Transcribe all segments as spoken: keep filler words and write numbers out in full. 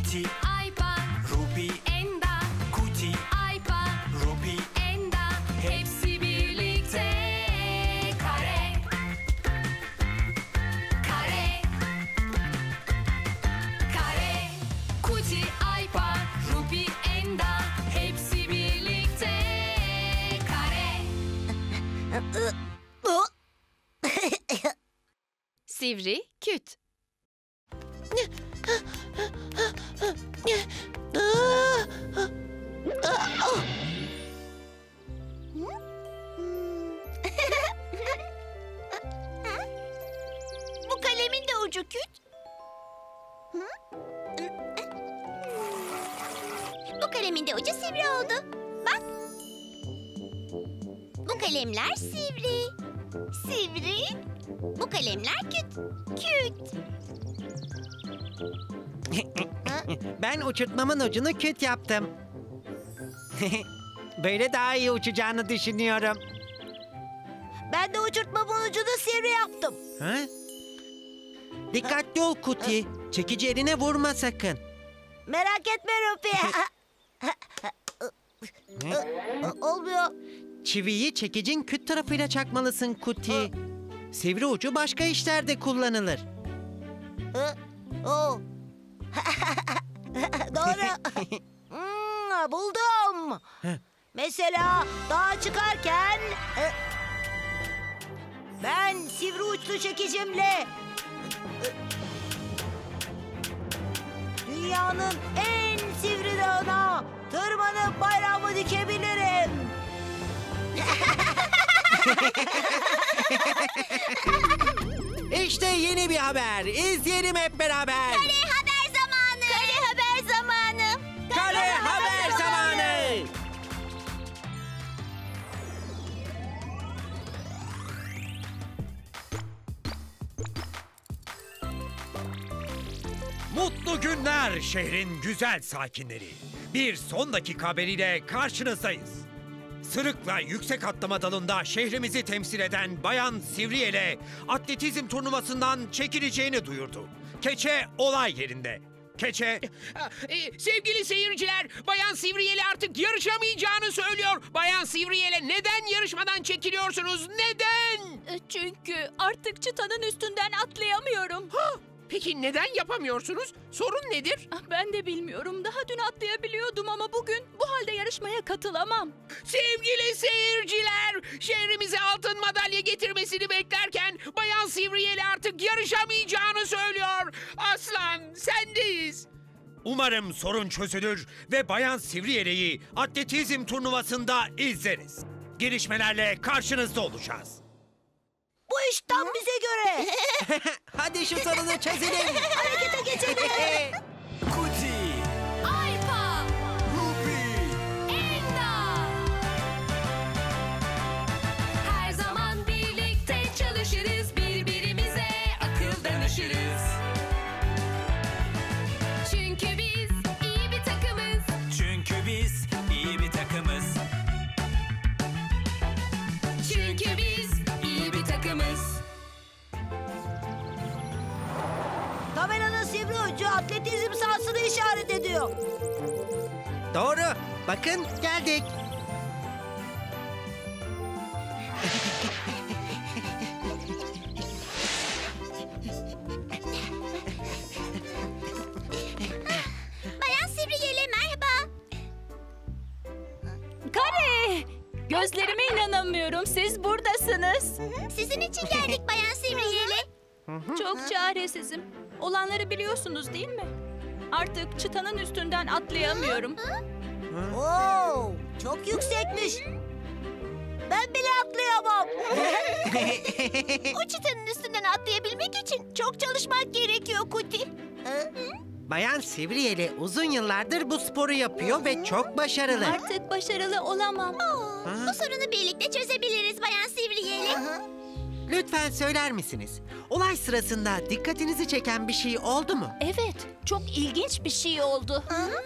Kuti, Aypa, Ruby, Enda, Kuti, Aypa, Ruby, Enda, hepsi birlikte kare. Kare. Kare. Kuti, Aypa, Ruby, Enda, hepsi birlikte kare. Sivri küt. Bu kalemin de ucu küt. Bu kalemin de ucu sivri oldu. Bak. Bu kalemler sivri. Sivri. Bu kalemler küt. Küt. Ben uçurtmamın ucunu küt yaptım. Böyle daha iyi uçacağını düşünüyorum. Ben de uçurtmamın ucunu sivri yaptım. Ha? Dikkatli ol Kuti. Çekici eline vurma sakın. Merak etme Rupi. Olmuyor. Çiviyi çekicin küt tarafıyla çakmalısın Kuti. Sivri ucu başka işlerde kullanılır. Oo. Doğru. Hmm, buldum. Mesela dağa çıkarken e, ben sivri uçlu çekicimle e, dünyanın en sivri dağına tırmanıp bayrağımı dikebilirim. İşte yeni bir haber. İzleyelim hep beraber. Kare haber zamanı. Kare haber zamanı. Kare haber zamanı. Mutlu günler şehrin güzel sakinleri. Bir son dakika haberiyle karşınızdayız. Sırıkla yüksek atlama dalında şehrimizi temsil eden Bayan Sivriyel'e atletizm turnuvasından çekileceğini duyurdu. Keçe olay yerinde. Keçe... Ee, sevgili seyirciler, Bayan Sivriyel'e artık yarışamayacağını söylüyor. Bayan Sivriyel'e neden yarışmadan çekiliyorsunuz? Neden? Çünkü artık çıtanın üstünden atlayamıyorum. Ha, peki neden yapamıyorsunuz? Sorun nedir? Ben de bilmiyorum. Daha dün atlayabiliyordum ama bugün bu halde yarışmaya katılamam. Sevgili seyirciler, şehrimize altın madalya getirmesini beklerken Bayan Sivriyel'e artık yarışamayacağını söylüyor. Aslan, sendeyiz. Umarım sorun çözülür ve Bayan Sivriyel'i atletizm turnuvasında izleriz. Gelişmelerle karşınızda olacağız. Bu iş tam bize göre. Hadi şu sorunu çözelim. Harekete geçelim. Kuti, Aypa, Ruby, Enda. Her zaman birlikte çalışırız, birbirimize akıl danışırız. Çünkü biz iyi bir takımız. çünkü biz iyi bir takımız. Çünkü biz iyi bir takımız. Tabelanın sivri ucu atletizm sahasını işaret ediyor. Doğru. Bakın geldik. Bayan Sivriyel'e merhaba. Kare! Gözlerime inanamıyorum. Siz buradasınız. Sizin için geldik Bayan Sivriyel'e. Çok çaresizim. Olanları biliyorsunuz değil mi? Artık çıtanın üstünden atlayamıyorum. Oo, çok yüksekmiş. Ben bile atlayamam. O çıtanın üstünden atlayabilmek için çok çalışmak gerekiyor Kuti. Bayan Sivriyeli uzun yıllardır bu sporu yapıyor ve çok başarılı. Artık başarılı olamam. Bu sorunu birlikte çözebiliriz Bayan Sivriyeli. Lütfen söyler misiniz? Olay sırasında dikkatinizi çeken bir şey oldu mu? Evet, çok ilginç bir şey oldu.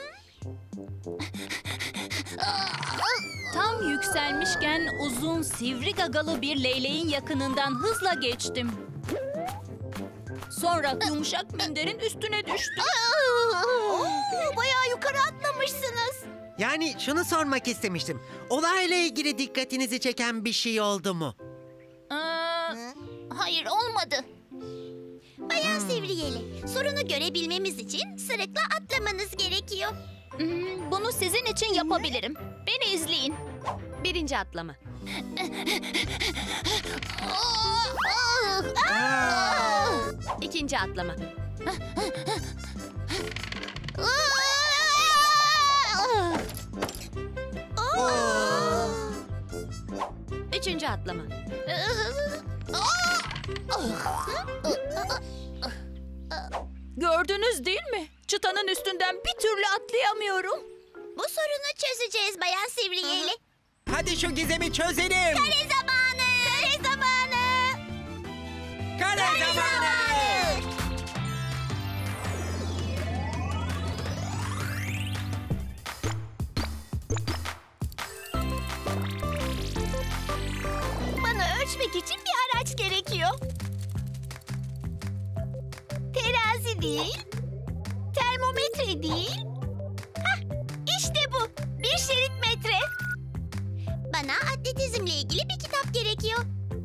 Tam yükselmişken uzun, sivri gagalı bir leyleğin yakınından hızla geçtim. Sonra yumuşak minderin üstüne düştüm. Oo, bayağı yukarı atlamışsınız. Yani şunu sormak istemiştim. Olayla ilgili dikkatinizi çeken bir şey oldu mu? Ee, Hayır, olmadı. Bayan Sivriyeli, sorunu görebilmemiz için sırıkla atlamanız gerekiyor. hmm, bunu sizin için yapabilirim. Beni izleyin. Birinci atlama. İkinci atlama. Üçüncü atlama. Gördünüz değil mi? Çıtanın üstünden bir türlü atlayamıyorum. Bu sorunu çözeceğiz Bayan Sivriyeli. Hadi şu gizemi çözelim. Kare zamanı! Kare zamanı! Kare zamanı. Bana ölçmek için bir araç gerekiyor. Terazi değil, termometre değil. Hah, işte bu. Bir şerit metre. Bana atletizmle ilgili bir kitap gerekiyor.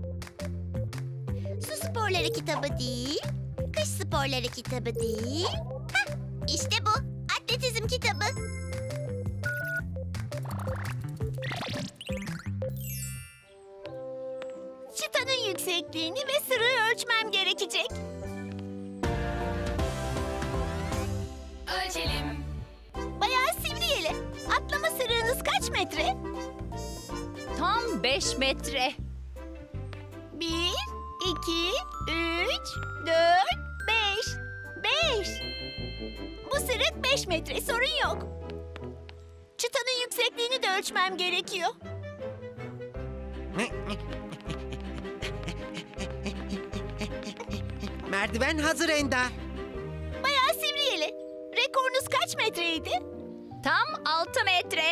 Su sporları kitabı değil, kış sporları kitabı değil. Hah, işte bu. Atletizm kitabı. Çıtanın yüksekliğini ve sırığı ölçmem gerekecek. Ölçelim. Bayağı Sivriyeli, atlama sırığınız kaç metre? Tam beş metre. Bir, iki, üç, dört, beş. Beş. Bu sırık beş metre, sorun yok. Çıtanın yüksekliğini de ölçmem gerekiyor. Merdiven hazır Enda. Bayağı Sivriyeli, rekorunuz kaç metreydi? Tam altı metre.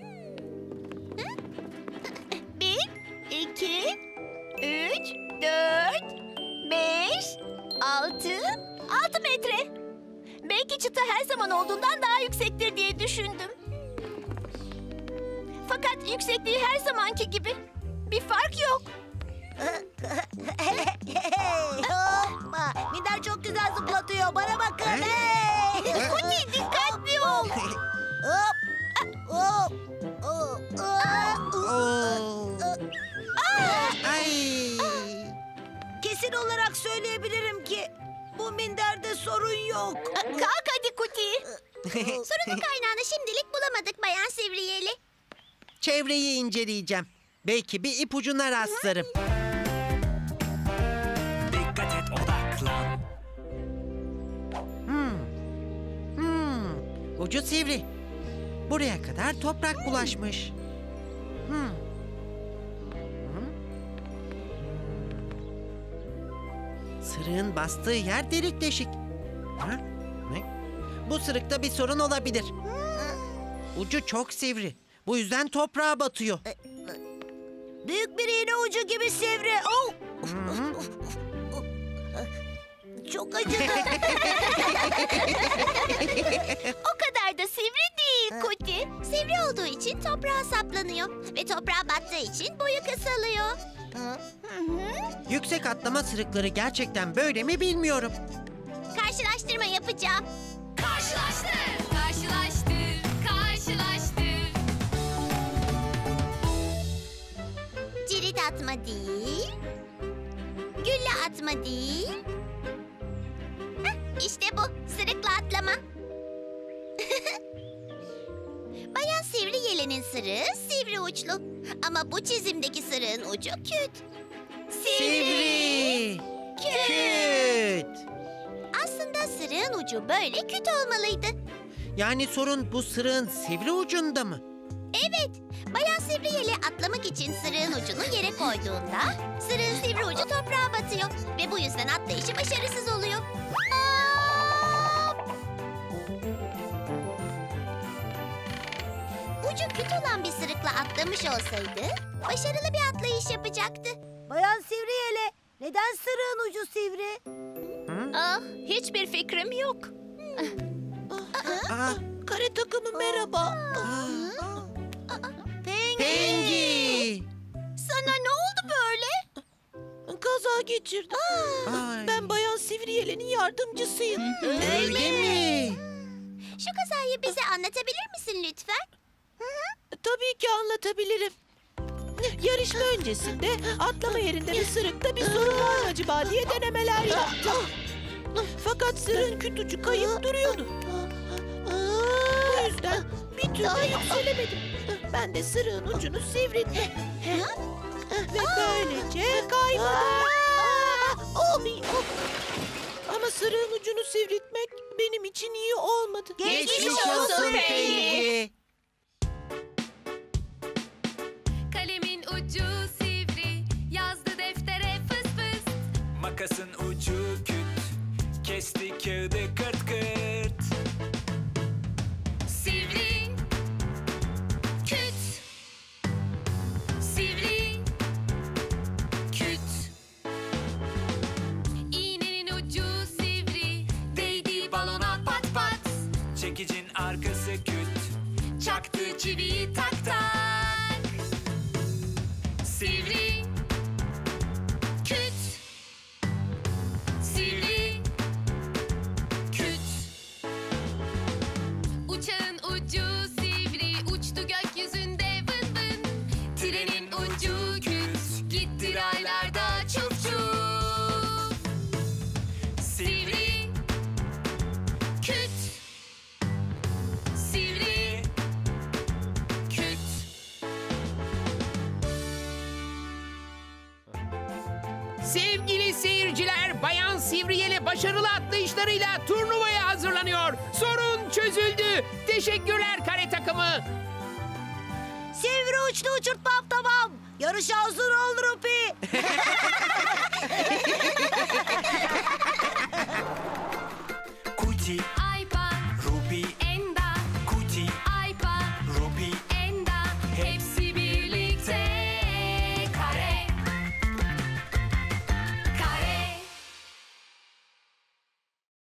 Bir, iki, üç, dört, beş, altı, altı metre. Belki çıta her zaman olduğundan daha yüksektir diye düşündüm. Fakat yüksekliği her zamanki gibi. Bir fark yok. Hoppa! Minder çok güzel zıplatıyor. Bana bakın. Kuti dikkatli ol. Hop! Hop! Hop! Oo. Ay. Kesin olarak söyleyebilirim ki bu minderde sorun yok. Kalk hadi Kuti. Sorunun kaynağını şimdilik bulamadık Bayan Sivriyeli. Çevreyi inceleyeceğim. Belki bir ipucuna rastlarım. Dikkat et, odaklan. Hmm. Hmm. Ucu sivri. Buraya kadar toprak bulaşmış. Hmm. Hmm. Sırığın bastığı yer delik deşik. Ha? Ne? Bu sırıkta bir sorun olabilir. Ucu çok sivri. Bu yüzden toprağa batıyor. Büyük bir iğne ucu gibi sivri. Oh! Çok acıdı. O kadar da sivri değil Kuti. Sivri olduğu için toprağa saplanıyor. Ve toprağa battığı için boyu kısalıyor. Yüksek atlama sırıkları gerçekten böyle mi bilmiyorum. Karşılaştırma yapacağım. Karşılaştır. Karşılaştır. Karşılaştır. Cirit atma değil. Gülle atma değil. Heh, işte bu. Sırıkla atlama. Bayan Sivriyeli'nin sırığı sivri uçlu. Ama bu çizimdeki sırığın ucu küt. Sivri. Küt. Aslında sırığın ucu böyle küt olmalıydı. Yani sorun bu sırığın sivri ucunda mı? Evet, Bayan Sivriyeli atlamak için sırığın ucunu yere koyduğunda sırığın sivri ucu toprağa batıyor ve bu yüzden atlayışı başarısız oluyor. Hop! Ucu küt olan bir sırıkla atlamış olsaydı başarılı bir atlayış yapacaktı. Bayan Sivriyeli, neden sırığın ucu sivri? Ah, hiçbir fikrim yok. Aa, Kare takımı merhaba. Pengi. Pengi. Sana ne oldu böyle? Kaza geçirdim. Ay. Ben Bayan Sivriyele'nin yardımcısıyım. Öyle mi? Şu kazayı bize anlatabilir misin lütfen? Tabii ki anlatabilirim. Yarışma öncesinde atlama yerinde bir sırıkta bir sorun var mı acaba diye denemeler yaptım. Fakat sırığın küt ucu kayıp duruyordu. Bu yüzden bir türlü yükselemedim. Ben de sırığın ucunu sivrildim. Ve böylece kayboldum. Ama sırığın ucunu sivriltmek benim için iyi olmadı. Geçmiş olsun Pengi. Kalemin ucu sivri, yazdı deftere fıs fıs. Makasın ucu küt, kesti kağıdı kırt kırt. Sivri, küt. Sivri, küt. İğnenin ucu sivri, değdi balona pat pat. Çekicin arkası küt, Çaktı çiviyi tak tak. Sivri, küt. Sivri, küt. Uçağın ucu sivri, uçtu gökyüzünde vın vın. Trenin ucu küt, gitti raylarda çuf çuf. Sivri, küt. Sivri, küt. Sevgili seyirciler, Bayan Sivriyeli başarılı atlayışlarıyla turnuvaya hazırlanıyor. Sorun çözüldü. Teşekkürler kare takımı. Sivri uçlu uçurtmam tamam. Yarışa hazır ol Rupi. Kuti, Aypan, Ruby,